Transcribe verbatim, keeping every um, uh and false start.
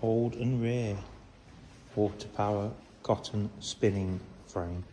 old and rare water power cotton spinning frame.